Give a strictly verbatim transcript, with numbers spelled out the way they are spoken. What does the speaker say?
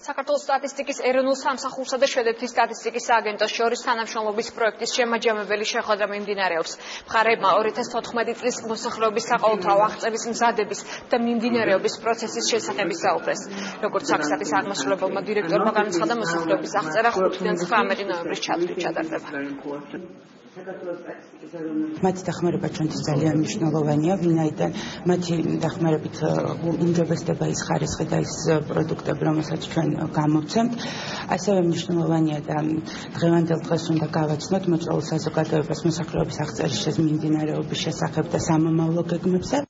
საქართველოს სტატისტიკის ეროვნულ სამსახურსა და შვედეთის სტატისტიკის აგენტოს შორის თანამშრომლობის პროექტის შემაჯამებელი შეხვედრა მიმდინარეობს. მხარეებმა ორი ათას თოთხმეტი წლის მოსახლეობის საყოველთაო აღწერის მზადების და მიმდინარეობის პროცესის შესახებ ისაუბრეს. როგორც საქსტატის აღმასრულებელმა დირექტორმა განაცხადა, მოსახლეობის აღწერა ხუთიდან ცხრამეტი ნოემბრის ჩათვლით ჩატარდება. მათი დახმარება ჩვენთვის ძალიან მნიშვნელოვანია, ვინაიდან მათი დახმარებით უმჯობესდება ის ხარისხი და ის პროდუქტები, რომელსაც ჩვენ გამოვცემთ. ასევე მნიშვნელოვანია და დღევანდელ დღეს უნდა გავაცნოთ მოწვეულ საზოგადოებას მოსახლეობის აღწერის მიმდინარეობის შესახებ და სამომავლო გეგმებზე.